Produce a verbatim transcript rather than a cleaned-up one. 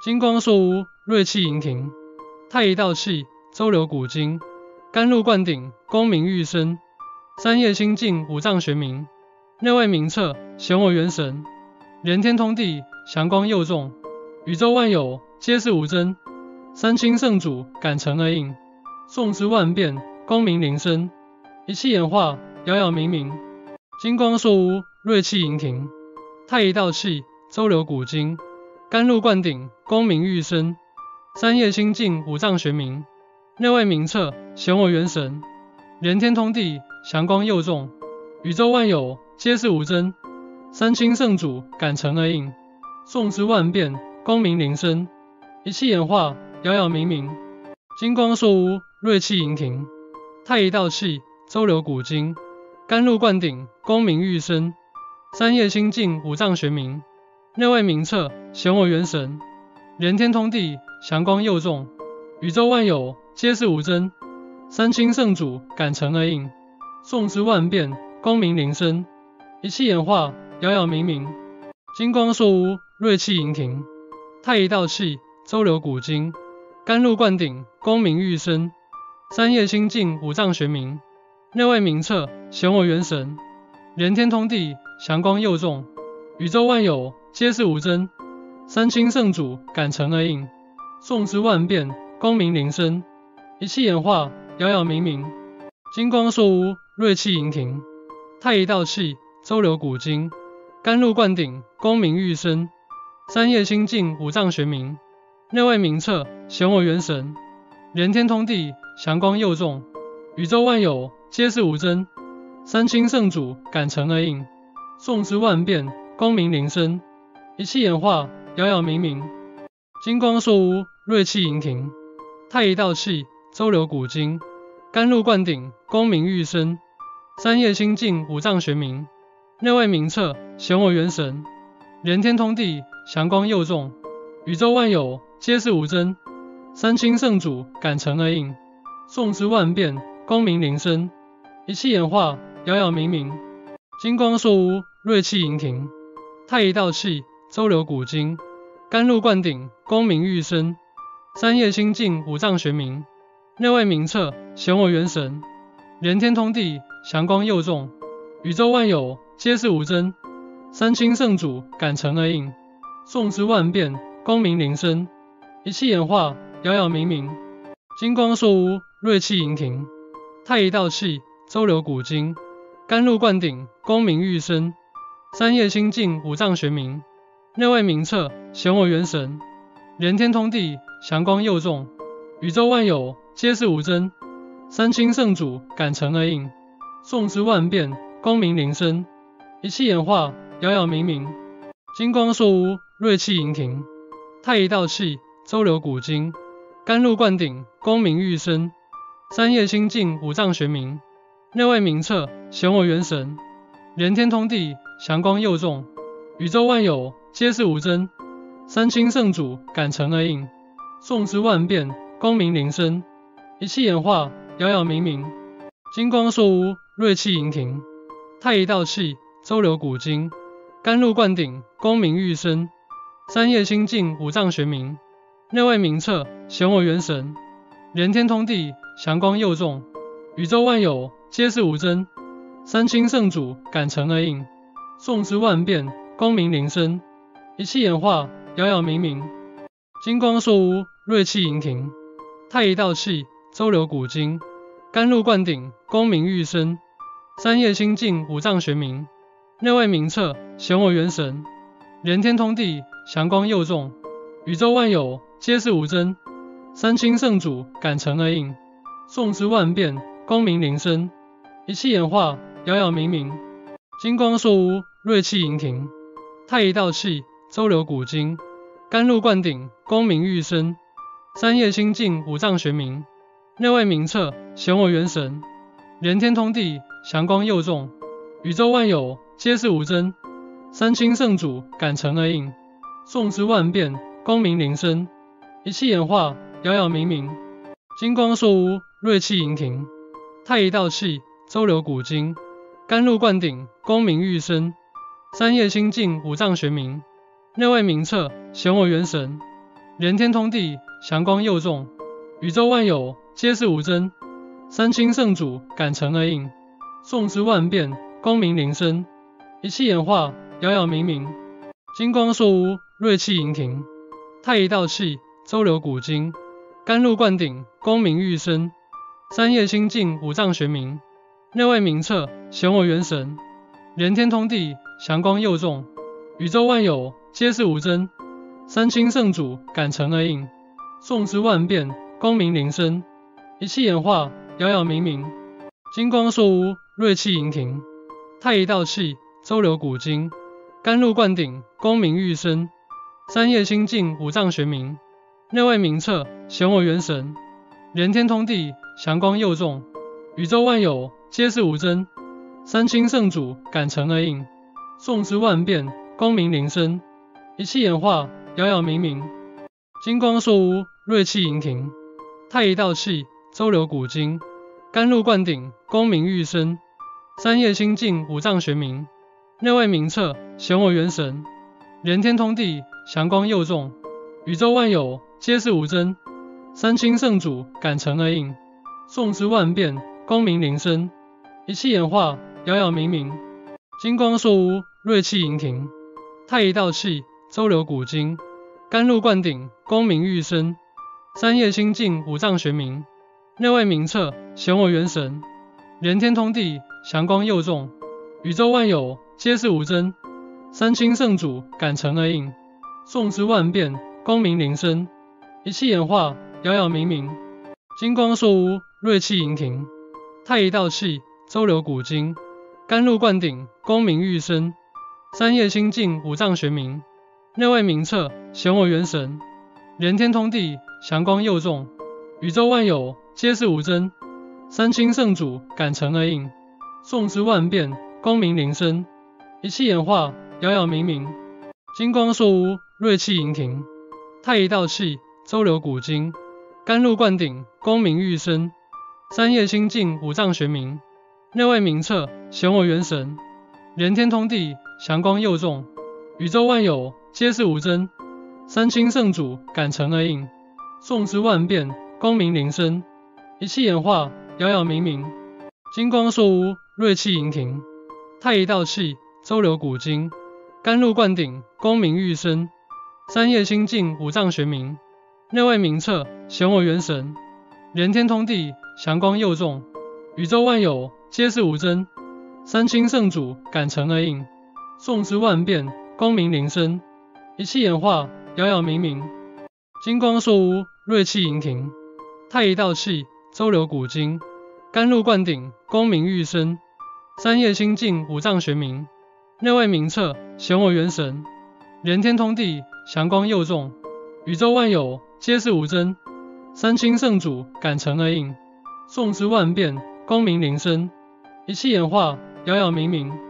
金光烁屋，锐气盈庭。太乙道气，周流古今。甘露灌顶，功名愈深。三叶清净，五脏玄明。内外明彻，显我元神。连天通地，祥光佑众。宇宙万有，皆是无真。三清圣主，感诚而应。颂之万变，功名灵声。一气演化，杳杳冥冥。金光烁屋，锐气盈庭。太乙道气，周流古今。甘露灌顶，功名愈深。三叶清净，五脏玄明。内外明彻，显我元神。连天通地，祥光佑众。宇宙万有，皆是无真。三清圣主，感诚而应。颂之万变，功名灵声。一气演化，杳杳冥冥。金光烁屋，锐气盈庭。太乙道气，周流古今。甘露灌顶，功名愈深。三叶清净，五脏玄明。内外明彻，显我元神。连天通地，祥光佑众。宇宙万有，皆是无真。三清圣主，感诚而应。颂之万变，功名灵声。一气演化，杳杳冥冥。金光烁屋，锐气盈庭。太乙道气，周流古今。甘露灌顶，功名愈深。三叶清净，五脏玄明。内外明彻，显我元神。连天通地，祥光佑众。宇宙万有，皆是无真。三清圣主，感诚而应。颂之万变，功名灵声。一气演化，杳杳冥冥。金光烁屋，锐气盈庭。太乙道气，周流古今。甘露灌顶，功名愈深。三叶清净，五脏玄明。内外明彻，显我元神。连天通地，祥光佑众。宇宙万有，皆是无真。三清圣主，感诚而应。颂之万变，功名灵声。一气演化，杳杳冥冥。金光烁屋，锐气盈庭。太乙道气，周流古今。甘露灌顶，功名愈深。三叶清净，五脏玄明。内外明彻，显我元神。连天通地，祥光佑众。宇宙万有，皆是无真。三清圣主，感诚而应。颂之万变，功名灵声。一气演化，杳杳冥冥。金光烁屋，锐气盈庭。太乙道气，周流古今。甘露灌顶，功名愈深。三叶清净，五脏玄明。内外明彻，显我元神。连天通地，祥光佑众。宇宙万有，皆是无真。三清圣主，感诚而应。颂之万变，功名灵声。一气演化，杳杳冥冥。金光烁屋，锐气盈庭。太乙道气，周流古今。甘露灌顶，功名愈深。三叶清净，五脏玄明。内外明彻，显我元神。连天通地，祥光佑众。宇宙万有，皆是无真。三清圣主，感诚而应。颂之万变，功名灵声。一气演化，杳杳冥冥。金光烁屋，锐气盈庭。太乙道气，周流古今。甘露灌顶，功名愈深。三叶清净，五脏玄明。内外明彻，显我元神。连天通地，祥光佑众。宇宙万有，皆是无真。三清圣主，感诚而应。颂之万变，功名灵声。一气演化，杳杳冥冥。金光烁屋，锐气盈庭。太乙道气，周流古今。甘露灌顶，功名愈深。三叶清净，五脏玄明。内外明彻，显我元神。连天通地，祥光佑众。宇宙万有，皆是无真。三清圣主，感诚而应。颂之万变，功名灵声。一气演化，杳杳冥冥。金光烁屋，锐气盈庭。太乙道气，周流古今。甘露灌顶，功名愈深。三叶清净，五脏玄明。内外明彻，显我元神。连天通地，祥光佑众。宇宙万有，皆是无真。三清圣主，感诚而应。颂之万变，功名灵声。一气演化，杳杳冥冥。金光烁屋，锐气盈庭。太乙道气，周流古今。甘露灌顶，功名愈深。三叶清净，五脏玄明。内外明彻，显我元神。连天通地，祥光佑众。宇宙万有，皆是无真。三清圣主，感诚而应。颂之万变，功名灵声。一气演化，杳杳冥冥。金光烁屋，锐气盈庭。太乙道气，周流古今。甘露灌顶，功名愈深。三叶清净，五脏玄明。内外明彻，显我元神。 连天通地，祥光佑众，宇宙万有，皆是无真。三清圣主，感诚而应，诵之万遍，功名铃声，一气演化，杳杳冥冥。金光烁屋，锐气盈庭，太乙道气，周流古今，甘露灌顶，功名愈深。三业清净，五脏玄明，内外明彻，显我元神。连天通地，祥光佑众，宇宙万有，皆是无真。三清圣主，感诚而应，诵之万遍，功名铃声，一气演化，杳杳冥冥。金光烁屋，锐气盈庭，太乙道气，周流古今，甘露灌顶，功名愈深。三业清净，五脏玄明，内外明彻，显我元神。连天通地，祥光佑众，宇宙万有，皆是无真。三清圣主，感诚而应，诵之万遍，功名铃声，一气演化，杳杳冥冥。金光烁屋，锐气盈庭，太乙道气，周流古今，甘露灌顶，功名愈深。三业清净，五脏玄明，内外明彻，显我元神。连天通地，祥光佑众，宇宙万有，皆是无真。三清圣主，感诚而应，诵之万遍，功名铃声，一气演化，杳杳冥冥。金光烁屋，锐气盈庭，太乙道气，周流古今，甘露灌顶，功名愈深。三业清净，五脏玄明，内外明彻，显我元神。连天通地，祥光佑众，宇宙万有，皆是无真。三清圣主，感诚而应，诵之万遍，功名铃声，一气演化，杳杳冥冥。金光烁屋，锐气盈庭，太乙道气，周流古今，甘露灌顶，功名愈深。三业清净，五脏玄明，内外明彻，显我元神。连天通地，祥光佑众，宇宙万有，皆是无真。三清圣主，感诚而应，诵之万遍，功名铃声，一气演化，杳杳冥冥。金光烁屋，锐气盈庭，太乙道气，周流古今，甘露灌顶，功名愈深。三业清净，五脏玄明，内外明彻，显我元神。连天通地，祥光佑众，宇宙万有，皆是无真。三清圣主，感诚而应，诵之万遍，功名铃声，一气演化，杳杳冥冥。金光烁屋，锐气盈庭，太乙道气，周流古今，甘露灌顶，功名愈深。三业清净，五脏玄明，内外明彻，显我元神。连天通地，祥光佑众，宇宙万有，皆是无真。三清圣主，感诚而应，诵之万遍，功名铃声，一气演化，杳杳冥冥。金光烁屋，锐气盈庭，太乙道气，周流古今，甘露灌顶，功名愈深。三业清净，五脏玄明，内外明彻，显我元神。连天通地，祥光佑众，宇宙万有，皆是无真。三清圣主，感诚而应，诵之万遍，功名铃声，一气演化，杳杳冥冥。